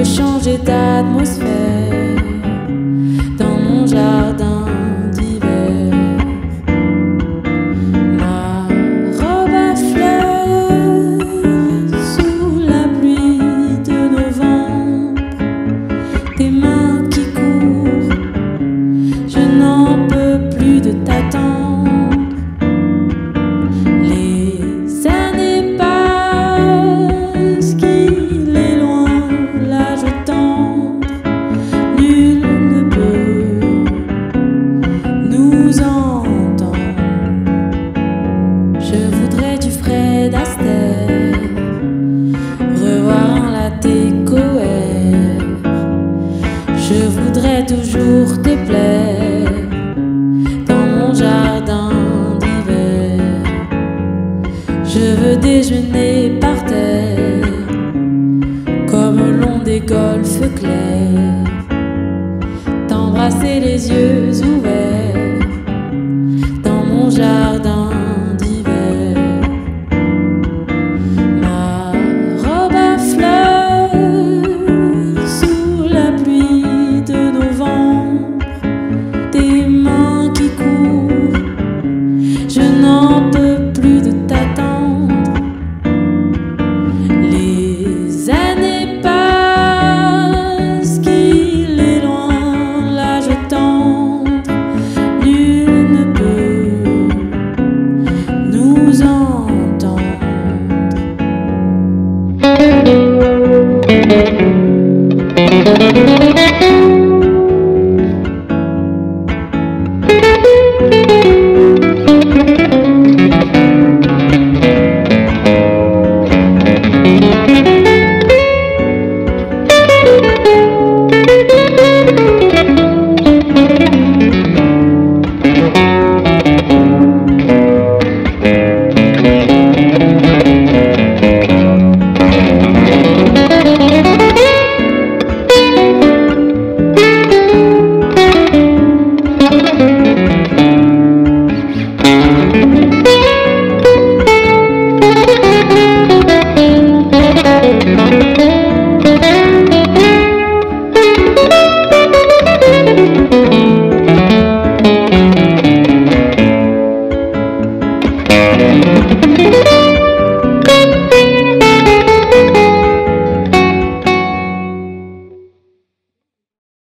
changer d'atmosphère dans mon jardin d'hiver. Ma robe à fleurs sous la pluie de novembre, tes mains qui courent, je n'en peux plus de t'attendre. Les années passent, qu'il est loin l'âge tendre, nul ne peut nous entendre. Je voudrais du Fred Astaire, revoir un latte coër. Je voudrais toujours te plaire dans mon jardin d'hiver. Je veux déjeuner par terre comme au long des golfes clairs, t'embrasser les yeux ouverts